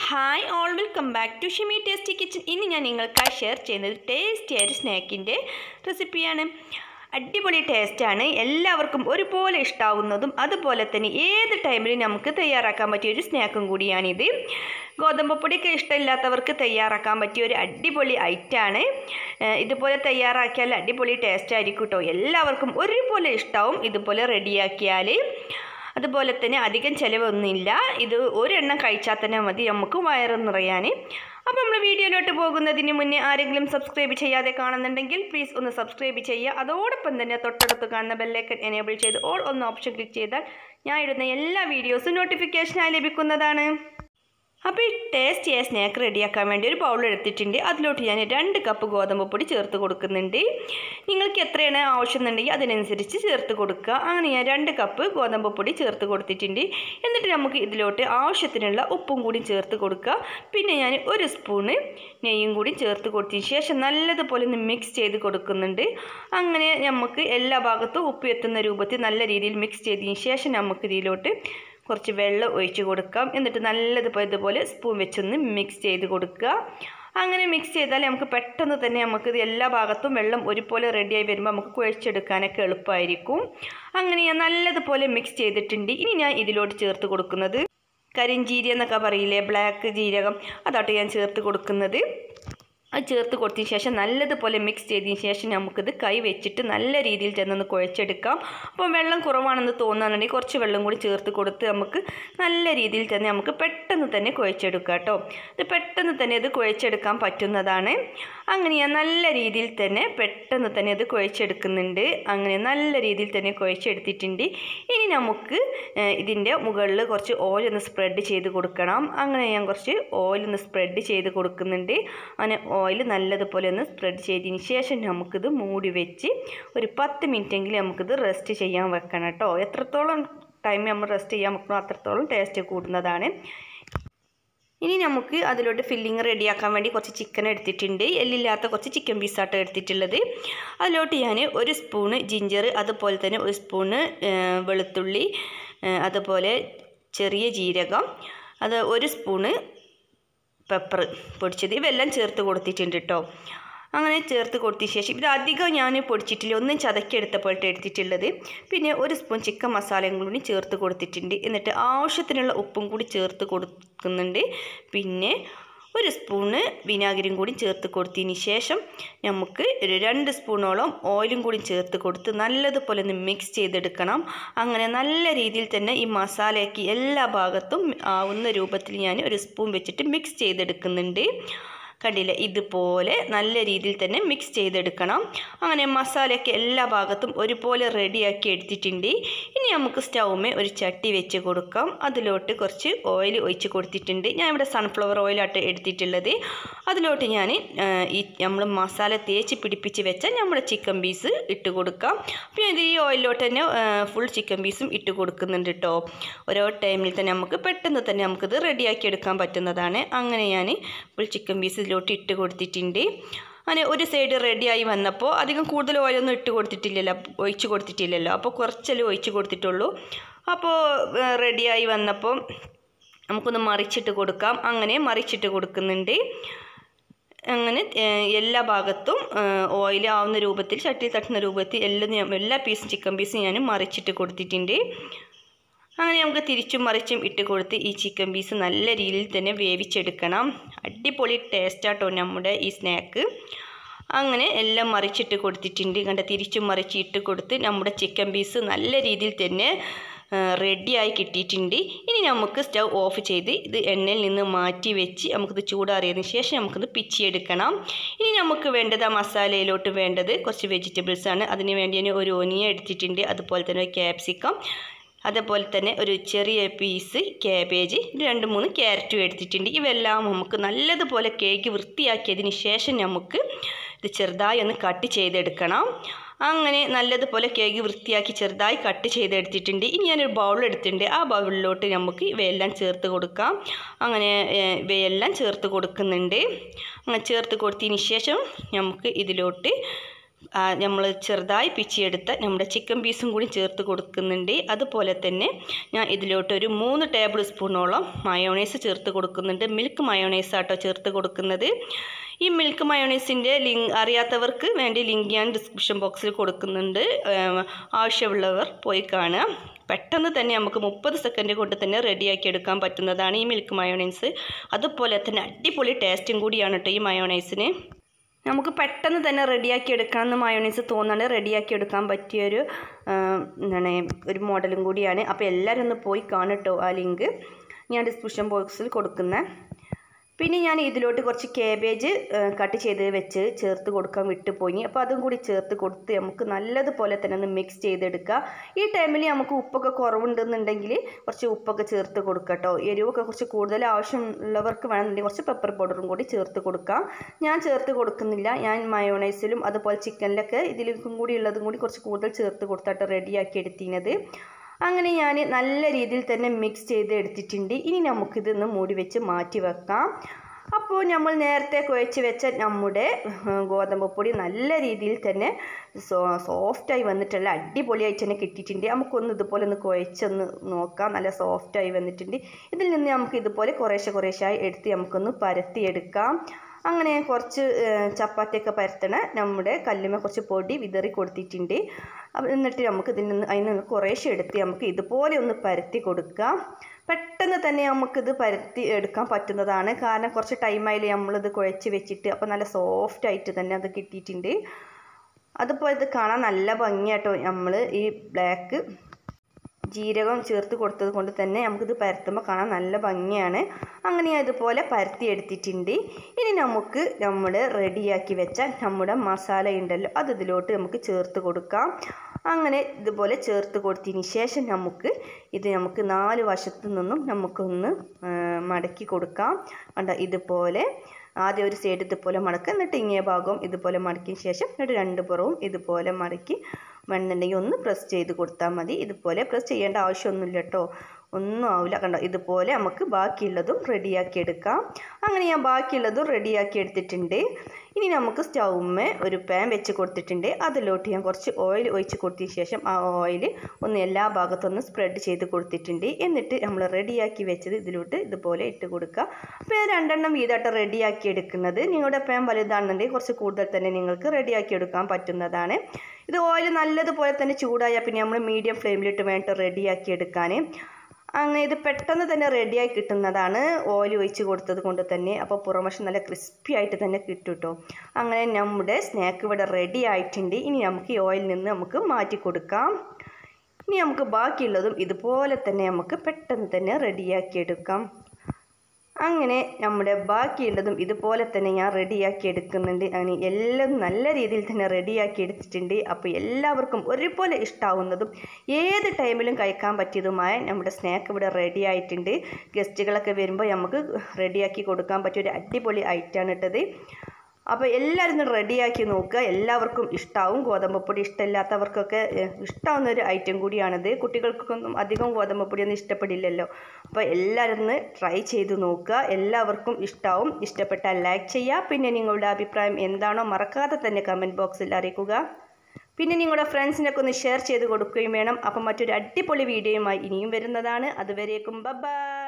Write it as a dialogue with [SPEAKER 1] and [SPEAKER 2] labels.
[SPEAKER 1] Hi all, welcome back to Shamee Tasty Kitchen. ഇന്ന് ഞാൻ നിങ്ങൾക്കായി ഷെയർ ചെയ്യുന്നത് ടേസ്റ്റി ആയ സ്നാക്കിൻ്റെ റെസിപ്പിയാണ്. അടിപൊളി ടേസ്റ്റാണ്, എല്ലാവർക്കും ഒരുപോലെ ഇഷ്ടാവുന്നതും അതുപോലെ തന്നെ ഏത് ടൈമിലും നമുക്ക് തയ്യാറാക്കാൻ പറ്റിയ ഒരു സ്നാക്കും കൂടിയാണിത്. ഗോതമ്പപ്പൊടിയൊക്കെ ഇഷ്ടമില്ലാത്തവർക്ക് തയ്യാറാക്കാൻ പറ്റിയ ഒരു അടിപൊളി ഐറ്റമാണ്. ഇതുപോലെ തയ്യാറാക്കിയാൽ അടിപൊളി ടേസ്റ്റ് ആയിരിക്കും കേട്ടോ. എല്ലാവർക്കും ഒരുപോലെ ഇഷ്ടാവും ഇതുപോലെ റെഡിയാക്കിയാൽ. അതുപോലെ തന്നെ അധികം ചിലവൊന്നുമില്ല. ഇത് ഒരെണ്ണം കഴിച്ചാൽ തന്നെ മതി നമുക്ക് വയറ് നിറയാൻ. അപ്പോൾ നമ്മൾ വീഡിയോയിലോട്ട് പോകുന്നതിന് മുന്നേ ആരെങ്കിലും സബ്സ്ക്രൈബ് ചെയ്യാതെ കാണുന്നുണ്ടെങ്കിൽ പ്ലീസ് ഒന്ന് സബ്സ്ക്രൈബ് ചെയ്യുക. അതോടൊപ്പം തന്നെ തൊട്ടടുത്ത് കാണുന്ന ബെല്ലൈക്കൺ എനേബിൾ ചെയ്ത് ഓൾ ഒന്ന് ഓപ്ഷൻ ക്ലിക്ക് ചെയ്താൽ ഞാൻ ഇടുന്ന എല്ലാ വീഡിയോസും നോട്ടിഫിക്കേഷനായി ലഭിക്കുന്നതാണ്. അപ്പോൾ ഈ ടേസ്റ്റിയായ സ്നാക്ക് റെഡിയാക്കാൻ വേണ്ടി ഒരു ബൗൾ എടുത്തിട്ടുണ്ട്. അതിലോട്ട് ഞാൻ 2 കപ്പ് ഗോതമ്പ് പൊടി ചേർത്ത് കൊടുക്കുന്നുണ്ട്. നിങ്ങൾക്ക് എത്രയാണ് ആവശ്യമെന്നുണ്ടെങ്കിൽ അതിനനുസരിച്ച് ചേർത്ത് കൊടുക്കുക. അങ്ങനെ ഞാൻ 2 കപ്പ് ഗോതമ്പ് പൊടി ചേർത്ത് കൊടുത്തിട്ടുണ്ട്. എന്നിട്ട് നമുക്ക് ഇതിലോട്ട് ആവശ്യത്തിനുള്ള ഉപ്പും കൂടി ചേർത്ത് കൊടുക്കുക. പിന്നെ ഞാൻ 1 സ്പൂണ് നെയ്യും കൂടി ചേർത്ത് കൊടുത്തതിന് ശേഷം നല്ലതുപോലെ ഒന്ന് മിക്സ് ചെയ്ത് കൊടുക്കുന്നുണ്ട്. അങ്ങനെ നമുക്ക് എല്ലാ ഭാഗത്തും ഉപ്പ് എത്തുന്ന രൂപത്തിൽ നല്ല രീതിയിൽ മിക്സ് ചെയ്തതിന് ശേഷം നമുക്ക് ഇതിലോട്ട് കുറച്ച് വെള്ളം ഒഴിച്ച് കൊടുക്കാം. എന്നിട്ട് നല്ലതുപോലെ ഇതുപോലെ സ്പൂൺ വെച്ചൊന്ന് മിക്സ് ചെയ്ത് കൊടുക്കുക. അങ്ങനെ മിക്സ് ചെയ്താൽ നമുക്ക് പെട്ടെന്ന് തന്നെ നമുക്കിത് എല്ലാ ഭാഗത്തും വെള്ളം ഒരുപോലെ റെഡിയായി വരുമ്പോൾ നമുക്ക് കുഴച്ചെടുക്കാനൊക്കെ എളുപ്പമായിരിക്കും. അങ്ങനെ ഞാൻ നല്ലതുപോലെ മിക്സ് ചെയ്തിട്ടുണ്ട്. ഇനി ഞാൻ ഇതിലോട്ട് ചേർത്ത് കൊടുക്കുന്നത് കരിഞ്ചീരകം എന്നൊക്കെ പറയില്ലേ, ബ്ലാക്ക് ജീരകം, അതാട്ട് ഞാൻ ചേർത്ത് കൊടുക്കുന്നത്. അത് ചേർത്ത് കൊടുത്തതിന് ശേഷം നല്ലതുപോലെ മിക്സ് ചെയ്തതിന് ശേഷം നമുക്കിത് കൈ വെച്ചിട്ട് നല്ല രീതിയിൽ ചെന്നൊന്ന് കുഴച്ചെടുക്കാം. അപ്പം വെള്ളം കുറവാണെന്ന് തോന്നുകയാണെന്നുണ്ടെങ്കിൽ കുറച്ച് വെള്ളം കൂടി ചേർത്ത് കൊടുത്ത് നമുക്ക് നല്ല രീതിയിൽ തന്നെ നമുക്ക് പെട്ടെന്ന് തന്നെ കുഴച്ചെടുക്കാം കേട്ടോ. ഇത് പെട്ടെന്ന് തന്നെ ഇത് കുഴച്ചെടുക്കാൻ പറ്റുന്നതാണ്. അങ്ങനെ ഞാൻ നല്ല രീതിയിൽ തന്നെ പെട്ടെന്ന് തന്നെ ഇത് കുഴച്ചെടുക്കുന്നുണ്ട്. അങ്ങനെ നല്ല രീതിയിൽ തന്നെ കുഴച്ചെടുത്തിട്ടുണ്ട്. ഇനി നമുക്ക് ഇതിൻ്റെ മുകളിൽ കുറച്ച് ഓയിലൊന്ന് സ്പ്രെഡ് ചെയ്ത് കൊടുക്കണം. അങ്ങനെ ഞാൻ കുറച്ച് ഓയിലൊന്ന് സ്പ്രെഡ് ചെയ്ത് കൊടുക്കുന്നുണ്ട്. അങ്ങനെ ഓയിൽ നല്ലതുപോലെ ഒന്ന് സ്പ്രെഡ് ചെയ്തതിന് ശേഷം നമുക്കിത് മൂടി വെച്ച് ഒരു 10 മിനിറ്റെങ്കിലും നമുക്കിത് റെസ്റ്റ് ചെയ്യാൻ വെക്കണം കേട്ടോ. എത്രത്തോളം ടൈം നമ്മൾ റെസ്റ്റ് ചെയ്യാൻ വെക്കണോ അത്രത്തോളം ടേസ്റ്റ് കൂടുന്നതാണ്. ഇനി നമുക്ക് അതിലോട്ട് ഫില്ലിങ് റെഡിയാക്കാൻ വേണ്ടി കുറച്ച് ചിക്കൻ എടുത്തിട്ടുണ്ട്. എല്ലില്ലാത്ത കുറച്ച് ചിക്കൻ പീസാട്ടോ എടുത്തിട്ടുള്ളത്. അതിലോട്ട് ഞാൻ 1 സ്പൂണ് ജിഞ്ചർ, അതുപോലെ തന്നെ 1 സ്പൂണ് വെളുത്തുള്ളി, അതുപോലെ ചെറിയ ജീരകം, അത് 1 സ്പൂണ് പെപ്പർ പൊടിച്ചത്, ഇവെല്ലാം ചേർത്ത് കൊടുത്തിട്ടുണ്ട് കേട്ടോ. അങ്ങനെ ചേർത്ത് കൊടുത്ത ശേഷം ഇത് അധികം ഞാൻ പൊടിച്ചിട്ടില്ല, ഒന്നും ചതക്കിയെടുത്തപ്പോഴത്തെ എടുത്തിട്ടുള്ളത്. പിന്നെ 1 സ്പൂൺ ചിക്കൻ മസാലയും കൂടി ചേർത്ത് കൊടുത്തിട്ടുണ്ട്. എന്നിട്ട് ആവശ്യത്തിനുള്ള ഉപ്പും കൂടി ചേർത്ത് കൊടുക്കുന്നുണ്ട്. പിന്നെ 1 സ്പൂണ് വിനാഗിരിയും കൂടി ചേർത്ത് കൊടുത്തതിന് ശേഷം നമുക്ക് 2 സ്പൂണോളം ഓയിലും കൂടി ചേർത്ത് കൊടുത്ത് നല്ലതുപോലെ ഒന്ന് മിക്സ് ചെയ്തെടുക്കണം. അങ്ങനെ നല്ല രീതിയിൽ തന്നെ ഈ മസാലയ്ക്ക് എല്ലാ ഭാഗത്തും ആവുന്ന രൂപത്തിൽ ഞാൻ 1 സ്പൂൺ വെച്ചിട്ട് മിക്സ് ചെയ്തെടുക്കുന്നുണ്ട്. കണ്ടില്ല, ഇതുപോലെ നല്ല രീതിയിൽ തന്നെ മിക്സ് ചെയ്തെടുക്കണം. അങ്ങനെ മസാലയൊക്കെ എല്ലാ ഭാഗത്തും ഒരുപോലെ റെഡിയാക്കി എടുത്തിട്ടുണ്ട്. ഇനി നമുക്ക് സ്റ്റൗമേ ഒരു ചട്ടി വെച്ച് കൊടുക്കാം. അതിലോട്ട് കുറച്ച് ഓയിൽ ഒഴിച്ച് കൊടുത്തിട്ടുണ്ട്. ഞാൻ ഇവിടെ സൺഫ്ലവർ ഓയിലാട്ട് എടുത്തിട്ടുള്ളത്. അതിലോട്ട് ഞാൻ ഈ നമ്മൾ മസാല തേച്ച് പിടിപ്പിച്ച് വെച്ച നമ്മുടെ ചിക്കൻ പീസ് ഇട്ട് കൊടുക്കാം. പിന്നെ ഇത് ഈ ഓയിലോട്ട് തന്നെ ഫുൾ ചിക്കൻ പീസും ഇട്ട് കൊടുക്കുന്നുണ്ട് കേട്ടോ. ഓരോ ടൈമിൽ തന്നെ നമുക്ക് പെട്ടെന്ന് തന്നെ നമുക്കിത് റെഡിയാക്കി എടുക്കാൻ പറ്റുന്നതാണ്. അങ്ങനെ ഞാൻ ഫുൾ ചിക്കൻ പീസ് ഇതിലോട്ട് ഇട്ട് കൊടുത്തിട്ടുണ്ട്. അങ്ങനെ ഒരു സൈഡ് റെഡിയായി വന്നപ്പോൾ അധികം കൂടുതൽ ഓയിലൊന്നും ഒഴിച്ച് കൊടുത്തിട്ടില്ലല്ലോ, അപ്പോൾ കുറച്ചല്ലേ ഒഴിച്ച് കൊടുത്തിട്ടുള്ളൂ. അപ്പോൾ റെഡിയായി വന്നപ്പോൾ നമുക്കൊന്ന് മറിച്ചിട്ട് കൊടുക്കാം. അങ്ങനെ മറിച്ചിട്ട് കൊടുക്കുന്നുണ്ട്. അങ്ങനെ എല്ലാ ഭാഗത്തും ഓയിൽ ആവുന്ന രൂപത്തിൽ, ചട്ടിയിൽ തട്ടുന്ന രൂപത്തിൽ എല്ലാ പീസും ചിക്കൻ പീസും ഞാൻ മറിച്ചിട്ട് കൊടുത്തിട്ടുണ്ട്. അങ്ങനെ നമുക്ക് തിരിച്ചും മറിച്ചും ഇട്ട് കൊടുത്ത് ഈ ചിക്കൻ പീസ് നല്ല രീതിയിൽ തന്നെ വേവിച്ചെടുക്കണം. അടിപൊളി ടേസ്റ്റാട്ടോ നമ്മുടെ ഈ സ്നാക്ക്. അങ്ങനെ എല്ലാം മറിച്ചിട്ട് കൊടുത്തിട്ടുണ്ട്. കണ്ട, തിരിച്ചും മറിച്ച് ഇട്ട് കൊടുത്ത് നമ്മുടെ ചിക്കൻ പീസ് നല്ല രീതിയിൽ തന്നെ റെഡിയായി കിട്ടിയിട്ടുണ്ട്. ഇനി നമുക്ക് സ്റ്റൗ ഓഫ് ചെയ്ത് ഇത് എണ്ണയിൽ നിന്ന് മാറ്റി വെച്ച് നമുക്കിത് ചൂടാറിയതിന് ശേഷം നമുക്കിത് പിച്ചിയെടുക്കണം. ഇനി നമുക്ക് വേണ്ടത് ആ മസാലയിലോട്ട് വേണ്ടത് കുറച്ച് വെജിറ്റബിൾസാണ്. അതിന് വേണ്ടി ഞാൻ 1 ഓനിയൻ എടുത്തിട്ടുണ്ട്, അതുപോലെ തന്നെ ക്യാപ്സിക്കം, അതേപോലെ തന്നെ ഒരു ചെറിയ പീസ് ക്യാബേജ്, 2-3 ക്യാരറ്റും എടുത്തിട്ടുണ്ട്. ഇവെല്ലാം നമുക്ക് നല്ലതുപോലെ കേക്ക് വൃത്തിയാക്കിയതിന് ശേഷം നമുക്ക് ഇത് ചെറുതായി ഒന്ന് കട്ട് ചെയ്തെടുക്കണം. അങ്ങനെ നല്ലതുപോലെ കേക്ക് വൃത്തിയാക്കി ചെറുതായി കട്ട് ചെയ്തെടുത്തിട്ടുണ്ട്. ഇനി ഞാനൊരു ബൗൾ എടുത്തിട്ടുണ്ട്. ആ ബൗളിലോട്ട് നമുക്ക് ഇവയെല്ലാം ചേർത്ത് കൊടുക്കാം. അങ്ങനെ ഇവയെല്ലാം ചേർത്ത് കൊടുക്കുന്നുണ്ട്. അങ്ങനെ ചേർത്ത് കൊടുത്തതിന് ശേഷം നമുക്ക് ഇതിലോട്ട് നമ്മൾ ചെറുതായി പിച്ചിയെടുത്ത നമ്മുടെ ചിക്കൻ പീസും കൂടി ചേർത്ത് കൊടുക്കുന്നുണ്ട്. അതുപോലെ തന്നെ ഞാൻ ഇതിലോട്ടൊരു 3 ടേബിൾ സ്പൂണോളം മയോണൈസ് ചേർത്ത് കൊടുക്കുന്നുണ്ട്. മിൽക്ക് മയോണൈസ് ആട്ടോ ചേർത്ത് കൊടുക്കുന്നത്. ഈ മിൽക്ക് മയോണൈസിൻ്റെ ലിങ്ക് അറിയാത്തവർക്ക് വേണ്ടി ലിങ്ക് ഞാൻ ഡിസ്ക്രിപ്ഷൻ ബോക്സിൽ കൊടുക്കുന്നുണ്ട്. ആവശ്യമുള്ളവർ പോയി കാണുക. പെട്ടെന്ന് തന്നെ നമുക്ക് 30 സെക്കൻഡ് കൊണ്ട് തന്നെ റെഡിയാക്കി എടുക്കാൻ പറ്റുന്നതാണ് ഈ മിൽക്ക് മയോണൈസ്. അതുപോലെ തന്നെ അടിപൊളി ടേസ്റ്റും കൂടിയാണ് കേട്ടോ ഈ മയോണൈസിന്. നമുക്ക് പെട്ടെന്ന് തന്നെ റെഡിയാക്കി എടുക്കാമെന്ന് മയോണൈസ് തോന്നുന്നുണ്ട്. റെഡിയാക്കി എടുക്കാൻ പറ്റിയൊരു ഒരു മോഡലും കൂടിയാണ്. അപ്പോൾ എല്ലാവരും ഒന്ന് പോയി കാണട്ടോ. ആ ലിങ്ക് ഞാൻ ഡിസ്ക്രിപ്ഷൻ ബോക്സിൽ കൊടുക്കുന്നത്. പിന്നെ ഞാൻ ഇതിലോട്ട് കുറച്ച് കാബേജ് കട്ട് ചെയ്ത് വെച്ച് ചേർത്ത് കൊടുക്കാൻ വിട്ടുപോയി. അപ്പോൾ അതും കൂടി ചേർത്ത് കൊടുത്ത് നമുക്ക് നല്ലതുപോലെ തന്നെ ഒന്ന് മിക്സ് ചെയ്തെടുക്കുക. ഈ ടൈമിൽ നമുക്ക് ഉപ്പൊക്കെ കുറവുണ്ടെന്നുണ്ടെങ്കിൽ കുറച്ച് ഉപ്പൊക്കെ ചേർത്ത് കൊടുക്കട്ടോ. എരിവൊക്കെ കുറച്ച് കൂടുതൽ ആവശ്യമുള്ളവർക്ക് വേണമെന്നുണ്ടെങ്കിൽ കുറച്ച് പെപ്പർ പൗഡറും കൂടി ചേർത്ത് കൊടുക്കാം. ഞാൻ ചേർത്ത് കൊടുക്കുന്നില്ല. ഞാൻ മയോണൈസിലും അതുപോലെ ചിക്കനിലൊക്കെ ഇതിലേക്കും കൂടി ഉള്ളതും കൂടി കുറച്ച് കൂടുതൽ ചേർത്ത് കൊടുത്തിട്ട് റെഡിയാക്കി എടുത്തിരുന്നത്. അങ്ങനെ ഞാൻ നല്ല രീതിയിൽ തന്നെ മിക്സ് ചെയ്ത് എടുത്തിട്ടുണ്ട്. ഇനി നമുക്കിതൊന്ന് മൂടി വെച്ച് മാറ്റി വെക്കാം. അപ്പോൾ നമ്മൾ നേരത്തെ കുഴച്ച് വെച്ച നമ്മുടെ ഗോതമ്പ് പൊടി നല്ല രീതിയിൽ തന്നെ സോഫ്റ്റായി വന്നിട്ടുള്ള അടിപൊളിയായിട്ട് തന്നെ കിട്ടിയിട്ടുണ്ട്. നമുക്കൊന്ന് ഇതുപോലെ ഒന്ന് കുഴച്ചൊന്ന് നോക്കാം. നല്ല സോഫ്റ്റായി വന്നിട്ടുണ്ട്. ഇതിൽ നിന്ന് നമുക്ക് ഇതുപോലെ കുറേശ്ശായി എടുത്ത് നമുക്കൊന്ന് പരത്തിയെടുക്കാം. അങ്ങനെ കുറച്ച് ചപ്പാത്തിയൊക്കെ പരത്തണ നമ്മുടെ കല്ലുമ്മ കുറച്ച് പൊടി വിതറി കൊടുത്തിട്ടുണ്ട്. എന്നിട്ട് നമുക്ക് അതിൽ നിന്ന് കുറേശ്ശെ എടുത്ത് നമുക്ക് ഇതുപോലെ ഒന്ന് പരത്തി കൊടുക്കാം. പെട്ടെന്ന് തന്നെ നമുക്കിത് പരത്തി എടുക്കാൻ പറ്റുന്നതാണ്. കാരണം കുറച്ച് ടൈമായാലും നമ്മളിത് കുഴച്ച് വെച്ചിട്ട് അപ്പോൾ നല്ല സോഫ്റ്റായിട്ട് തന്നെ അത് കിട്ടിയിട്ടുണ്ട്. അതുപോലെ ഇത് കാണാൻ നല്ല ഭംഗിയാട്ടോ. നമ്മൾ ഈ ബ്ലാക്ക് ജീരകം ചേർത്ത് കൊടുത്തത് കൊണ്ട് തന്നെ നമുക്കിത് പരത്തുമ്പോൾ കാണാൻ നല്ല ഭംഗിയാണ്. അങ്ങനെ ഇതുപോലെ പരത്തി എടുത്തിട്ടുണ്ട്. ഇനി നമുക്ക് നമ്മുടെ റെഡിയാക്കി വെച്ച നമ്മുടെ മസാല ഉണ്ടല്ലോ അത് ഇതിലോട്ട് നമുക്ക് ചേർത്ത് കൊടുക്കാം. അങ്ങനെ ഇതുപോലെ ചേർത്ത് കൊടുത്തതിന് ശേഷം നമുക്ക് 4 വശത്തു നിന്നും നമുക്കൊന്ന് മടക്കി കൊടുക്കാം. ഇതുപോലെ ആദ്യം ഒരു സൈഡ് ഇതുപോലെ മടക്കുക. എന്നിട്ട് ഇങ്ങേ ഭാഗവും ഇതുപോലെ മടക്കിയ ശേഷം എന്നിട്ട് 2 പുറവും ഇതുപോലെ മടക്കി വേണമെന്നുണ്ടെങ്കിൽ ഒന്ന് പ്രസ് ചെയ്ത് കൊടുത്താൽ മതി. ഇതുപോലെ പ്രസ് ചെയ്യേണ്ട ആവശ്യമൊന്നുമില്ല കേട്ടോ. ഒന്നും ആവില്ല. കണ്ടോ, ഇതുപോലെ നമുക്ക് ബാക്കിയുള്ളതും റെഡിയാക്കി എടുക്കാം. അങ്ങനെ ഞാൻ ബാക്കിയുള്ളതും റെഡിയാക്കി എടുത്തിട്ടുണ്ട്. ഇനി നമുക്ക് സ്റ്റൗമ്മേ ഒരു പാൻ വെച്ച് കൊടുത്തിട്ടുണ്ട്. അതിലോട്ട് ഞാൻ കുറച്ച് ഓയിൽ ഒഴിച്ച് കൊടുത്തതിന് ശേഷം ആ ഓയിൽ ഒന്ന് എല്ലാ ഭാഗത്തൊന്ന് സ്പ്രെഡ് ചെയ്ത് കൊടുത്തിട്ടുണ്ട്. എന്നിട്ട് നമ്മൾ റെഡിയാക്കി വെച്ചത് ഇതിലോട്ട് ഇതുപോലെ ഇട്ട് കൊടുക്കുക. അപ്പോൾ ഞാൻ 2 എണ്ണം വീതമായിട്ട് റെഡിയാക്കി എടുക്കുന്നത്. നിങ്ങളുടെ പാൻ വലുതാണെന്നുണ്ടെങ്കിൽ കുറച്ച് കൂടുതൽ തന്നെ നിങ്ങൾക്ക് റെഡിയാക്കി എടുക്കാൻ പറ്റുന്നതാണ്. ഇത് ഓയിൽ നല്ലതുപോലെ തന്നെ ചൂടായാൽ പിന്നെ നമ്മൾ മീഡിയം ഫ്ലെയിമിലിട്ട് വേണ്ടിയിട്ട് റെഡിയാക്കി എടുക്കാൻ. അങ്ങനെ ഇത് പെട്ടെന്ന് തന്നെ റെഡിയായി കിട്ടുന്നതാണ് ഓയിൽ ഒഴിച്ച് കൊടുത്തത് കൊണ്ട് തന്നെ. അപ്പോൾ പുറംവശം നല്ല ക്രിസ്പി ആയിട്ട് തന്നെ കിട്ടും കേട്ടോ. അങ്ങനെ നമ്മുടെ സ്നാക്ക് ഇവിടെ റെഡി ആയിട്ടുണ്ട്. ഇനി നമുക്ക് ഈ ഓയിലിൽ നിന്ന് നമുക്ക് മാറ്റി കൊടുക്കാം. ഇനി നമുക്ക് ബാക്കിയുള്ളതും ഇതുപോലെ തന്നെ നമുക്ക് പെട്ടെന്ന് തന്നെ റെഡിയാക്കി എടുക്കാം. അങ്ങനെ നമ്മുടെ ബാക്കിയുള്ളതും ഇതുപോലെ തന്നെ ഞാൻ റെഡിയാക്കി എടുക്കുന്നുണ്ട്. അങ്ങനെ എല്ലാം നല്ല രീതിയിൽ തന്നെ റെഡിയാക്കി എടുത്തിട്ടുണ്ട്. അപ്പോൾ എല്ലാവർക്കും ഒരുപോലെ ഇഷ്ടാവുന്നതും ഏത് ടൈമിലും കഴിക്കാൻ പറ്റിയതുമായ നമ്മുടെ സ്നാക്ക് ഇവിടെ റെഡി ആയിട്ടുണ്ട്. ഗസ്റ്റുകളൊക്കെ വരുമ്പോൾ നമുക്ക് റെഡിയാക്കി കൊടുക്കാൻ പറ്റിയൊരു അടിപൊളി ഐറ്റമാണ് ഇട്ടത്. അപ്പോൾ എല്ലാവരും റെഡിയാക്കി നോക്കുക. എല്ലാവർക്കും ഇഷ്ടമാവും. ഗോതമ്പപ്പൊടി ഇഷ്ടമില്ലാത്തവർക്കൊക്കെ ഇഷ്ടമാവുന്ന ഒരു ഐറ്റം കൂടിയാണിത്. കുട്ടികൾക്കൊന്നും അധികം ഗോതമ്പപ്പൊടിയൊന്നും ഇഷ്ടപ്പെടില്ലല്ലോ. അപ്പോൾ എല്ലാവരും ട്രൈ ചെയ്ത് നോക്കുക. എല്ലാവർക്കും ഇഷ്ടമാവും. ഇഷ്ടപ്പെട്ടാൽ ലൈക്ക് ചെയ്യുക. പിന്നെ നിങ്ങളുടെ അഭിപ്രായം എന്താണോ മറക്കാതെ തന്നെ കമൻറ്റ് ബോക്സിൽ അറിയിക്കുക. പിന്നെ നിങ്ങളുടെ ഫ്രണ്ട്സിനൊക്കെ ഒന്ന് ഷെയർ ചെയ്ത് കൊടുക്കുകയും വേണം. അപ്പം മറ്റൊരു അടിപൊളി വീഡിയോയുമായി ഇനിയും വരുന്നതാണ്. അതുവരേക്കും ബൈ.